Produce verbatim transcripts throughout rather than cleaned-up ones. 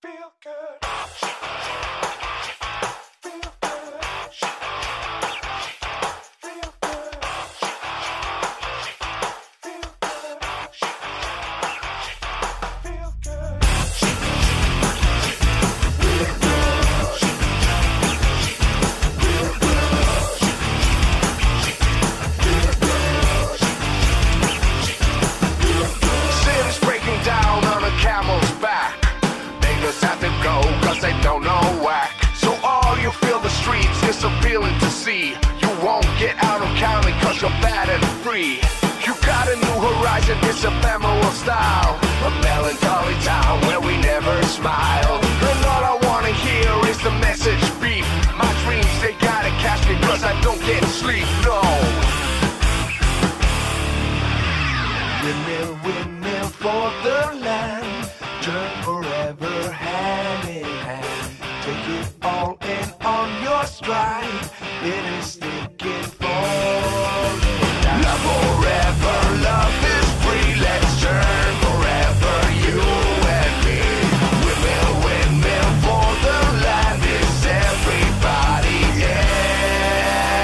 Feel good. Feel good. Feel good. Feel good. Feel good. City's breaking down on a camel's back. They just have to go cause they don't know whack. So all you feel the streets is appealing to see. You won't get out of county cause you're bad and free. You got a new horizon, it's ephemeral style. A melancholy town where we never smile. And all I wanna hear is the message beep. My dreams, they gotta catch me cause I don't get sleep, no. Windmill, windmill for the land. Turn forever hand in hand. Take it all in on your stride. It is sticking for Love forever, love is free. Let's turn forever, you and me. Windmill, windmill for the land is everybody, yeah.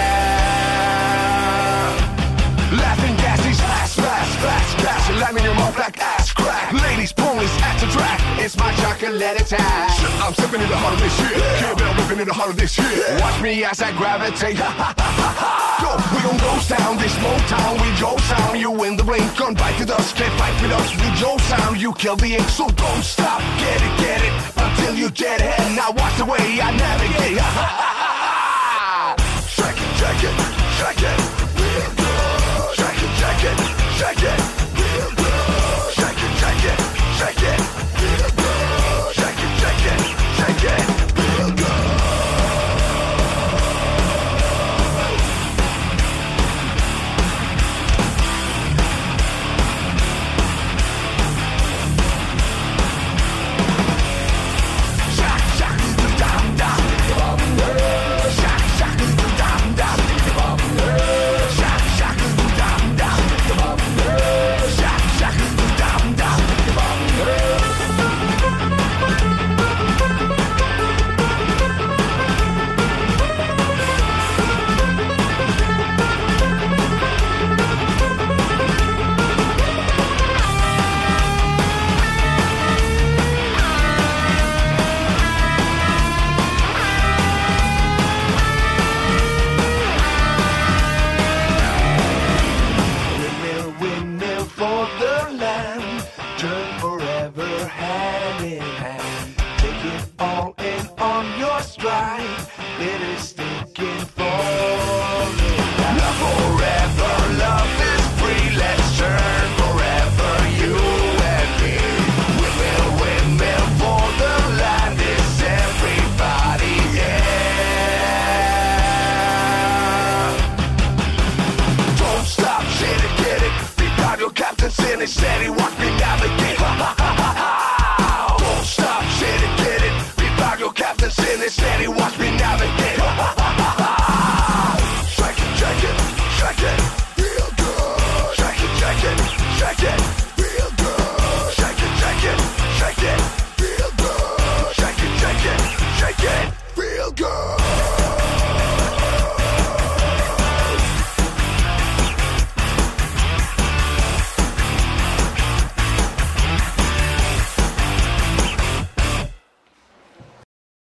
Laughing gassy, splash, splash, splash, splash. Lime in your mouth like ass crack. Ladies, ponies at the track. It's my chocolate attack. I'm stepping in the heart of this shit. Can't bell ripping in the heart of this shit. Watch me as I gravitate. Yo, we gon' ghost town, this Motown, we Joe sound. You in the blink, gun bite the dust, can't fight with us, we Joe sound. You kill the ink, so don't stop, get it, get it, until you get it. Now watch the way I navigate. Shake it, shake it, shake it, real good. Shake it, shake it, shake it, real good. Shake it, shake it, shake it, real good. Shake it, shake it, shake it, real good. Windmill, windmill for the land. Turn forever hand in hand. Take it all in on your stride. It is sticking for love forever, love is free. Let's turn forever, you and me. Windmill, windmill for the land is everybody, yeah. Don't stop, shit it, get it. Be proud your captain's in it, steady, watch me navigate. Don't stop, shit it, get it. Be proud your captain's in it, steady,